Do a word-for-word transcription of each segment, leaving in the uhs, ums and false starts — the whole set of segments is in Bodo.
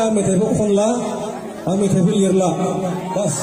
दिनैनिफ्राय आं मेथाइबो खनला आं मेथाइबो लिरला बास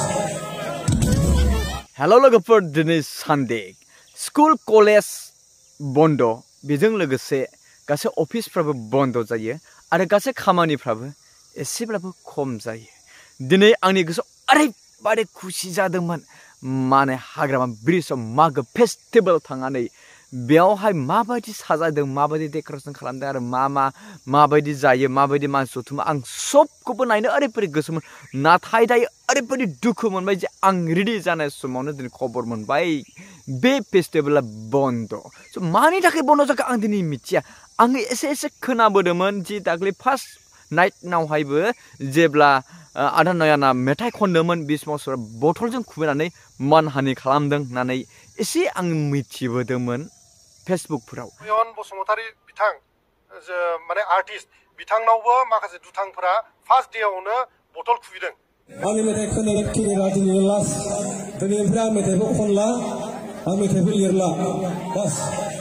हेलो लोगोफोर दिनै सानडे स्कुल कलेज बन्द बेजों लोगोसे गासै अफिसफ्राबो बन्द जायो आरो गासै खामानिफ्राबो एसेब्लाबो खम जायो दिनै आंनि गोसोआव ओरैबादि खुसि जादोंमोन माने हाग्रामा ब्रिजआव मागो फेस्टिभेल थांनानै बेयावहाय माबायदि साजायदों माबायदि डेक'रेसन खालामदों आरो मा मा माबायदि जायो माबायदि मानसि जथुमो आं सबखौबो नायनो ओरैबादि गोसोमोन नाथाय दायो ओरैबादि दुखु मोनबाय जे आं रेडि जानाय समावनो दिनै खबर मोनबाय बे फेस्टिभेला बन्द स मानि थाखाय बन्द जाखो आं दिनै मिथिया आं एसे एसे खोनाबोदोंमोन जि दाख्लै फार्स्ट नाइटनावहायबो जेब्ला आदा नयाना मेथाइ खनदोंमोन बे समाव बथलजों खुबैनानै मानहानि खालामदों होननानै एसे आं मिथिबोदोंमोन फेसबुकफोराव बसुमतारी बिथां माने आर्टिस्ट बिथांनावबो माखासे दुथांफोरा फार्स्ट डेआवनो बथल खुबैदों आंनि मेथाइ खोनानो केरियारा दिनै लास्ट दिनैनिफ्राय आं मेथाइबो खनला आं मेथाइबो लिरला बास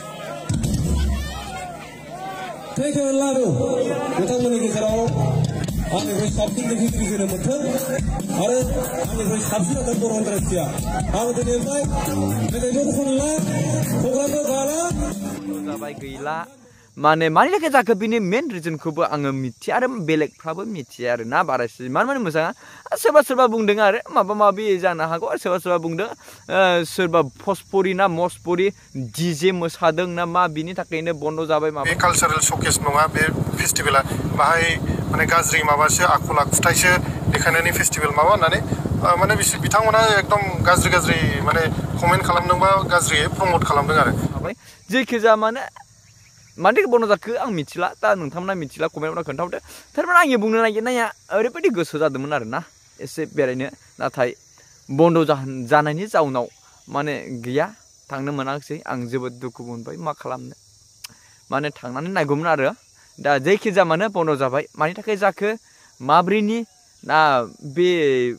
थेंक इउ लारु बिथांमोननि गेजेराव आंनिफ्राय साबसिन देंखोगिरि होनो मोन्थों आरो आंनिफ्राय साबसिन जादों बर' इन्डास्ट्रिया आं दिनैनिफ्राय मेथाइबो खनला प्रग्रामबो गाला जाबाय गैला माने मानि थाखाय जाखो बिनि मेन रिजनखौबो आङो मिथिया आरो बेलेगफ्राबो मिथिया आरो ना बारासि मान माने मोजां सोरबा सोरबा बुंदों आरो माबा माबि जानो हागौ आरो सोरबा सोरबा बुंदों सोरबा भजपुरि ना मजपुरि डिजे मोसादों ना मा बिनि थाखायनो बन्द जाबाय माबा बे कालचारेल शकेस नङा बे फेस्टिभेला बाहाय माने गाज्रि माबासो आखल आखुथायसो देखायनायनि फेस्टिभेल माबा होननानै माने बिसोर बिथांमोना एकदम गाज्रि गाज्रि माने कमेन्ट खालामदोंबा गाज्रियै प्रमोट खालामदों आरो जेखिजाया माने मानि थाखाय बन्द जाखो आं मिथिला दा नोंथांमोना मिथिला कमेन्टआव खोन्थाहरदो थारमाने आंनि बुंनो नागिरनाया ओरैबायदि गोसो जादोंमोन आरोना एसे बेरायनो नाथाय बन्द जानायनि जाउनाव माने गैया थांनो मोनाखिसै आं जोबोद दुखु मोनबाय मा खालामनो माने थांनानै नायगौमोन आरो दा जायखिजाया मानो बन्द जाबाय मानि थाखाय जाखो माब्रैनि ना बे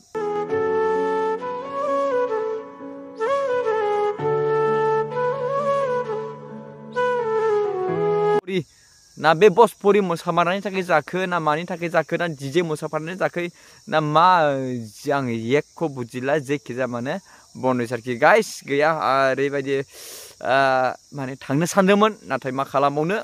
ना बे भजपुरि मोसामारनायनि थाखाय जाखो ना मानि थाखाय जाखो ना डिजे मोसाफारनायनि जाखो ना मा आं एकखौ बुजिला जेखिजाया माने बन्द जारखि गाइस गैया ओरैबायदि माने थांनो सानदोंमोन नाथाय मा खालामबावनो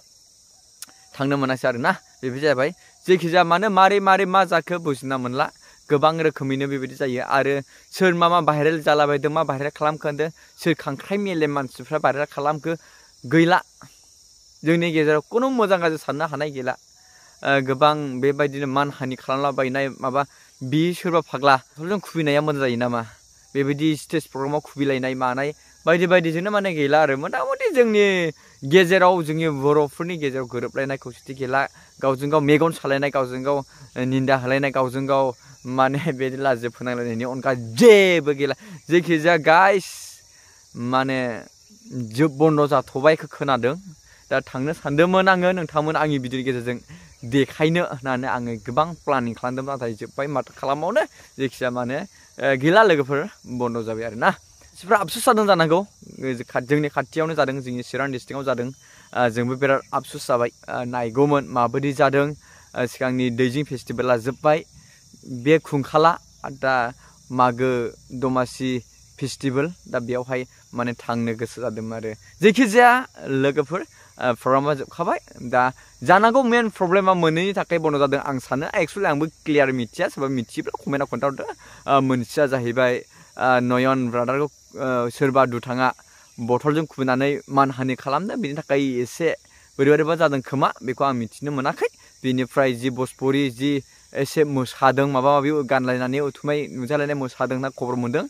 थांनो मोनासै आरोना बेबायदि जाबाय जेखिजाया मानो मारै मारै मा जाखो बुजिना मोनला गोबां रोखोमैनो बेबायदि जायो आरो सोर मा मा भाइरेल जालाबायदों मा भाइरेल खालामखोन्दों सोर खांख्राइ मेलेम मानसिफ्रा भाइरेल खालामखो गैला जोंनि गेजेराव खुनु मोजां गाज्रि साननो हानाय गैला गोबां बेबायदिनो मानहानि खालामलाबायनाय माबा बि सोरबा फाग्ला जों खुबैनाया मोजां जायो नामा बेबायदि स्टेज प्रग्रामाव खुबैलायनाय मानाय बायदि बायदिजोंनो माने गैला आरो मथा-मथि जोंनि गेजेराव जोंनि बर'फोरनि गेजेराव गोरोबलायनाय खौसेथि गैला गावजों गाव मेगन सालायनाय गावजों गाव निन्दा होलायनाय गावजों गाव माने बेबायदि लाजि फोनांलायनायनि अनगा जेबो गैला जायखिजाया गाइस माने जोब बन्द जाथ'बायखौ खोनादों दा थांनो सानदोंमोन आङो नोंथांमोन आंनि भिडिअनि गेजेरजों देखायनो होननानै आङो गोबां प्लानिं खालामदोंमोन नाथाय जोब्बाय माथो खालामबावनो जायखिजाया माने गैला लोगोफोर बन्द जाबाय आरोना मानसिफ्रा आफसुस जादों जानांगौ जोंनि खाथियावनो जादों जोंनि चिरां डिस्ट्रिक्टआव जादों जोंबो बिराद आफसुस जाबाय नायगौमोन माबायदि जादों सिगांनि दैजिं फेस्टिभेला जोब्बाय बे खुंखाला दा मागो दमासि फेस्टिभेल दा बेयावहाय माने थांनो गोसो जादोंमोन आरो जायखिजाया लोगोफोर प्रग्रामा जोबखाबाय दा जानांगौ मेन प्रब्लेमा मोनैनि थाखाय बन्द जादों आं सानो एक्सुवेलि आंबो क्लियार मिथिया सोरबा मिथियोब्ला कमेन्टआव खोन्थाहरदो मोनसेया जाहैबाय नयन ब्रादारखौ सोरबा दुथाङा बथलजों खुबैनानै मानहानि खालामदों बिनि थाखाय एसे बोरैबा जादों खोमा बेखौ आं मिथिनो मोनाखै बेनिफ्राय जि भजपुरि जि एसे मोसादों माबा माबि गानलायनानै उथुमाय नुजालायनाय मोसादों होनना खबर मोनदों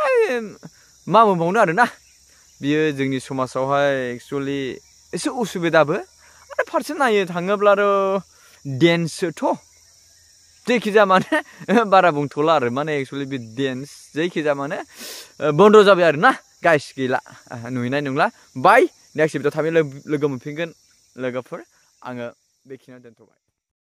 मा बुंबावनो आरोना बियो जोंनि समाजावहाय एक्सुवेलि एसे उसुबिदाबो आरो फारसे नायनो थाङोब्लाथ' डेन्ससोथ' जायखिजाया माने बारा बुंथ'ला आरो माने एक्सुवेलि बे डेन्स जायखिजाया माने बन्द जाबाय आरोना गाइस गैला नुहैनाय नंला बाय नेक्स्ट भिडिअ थाबै लोगो मोनफिनगोन लोगोफोर आङो बेखिनियाव दोनथ'बाय।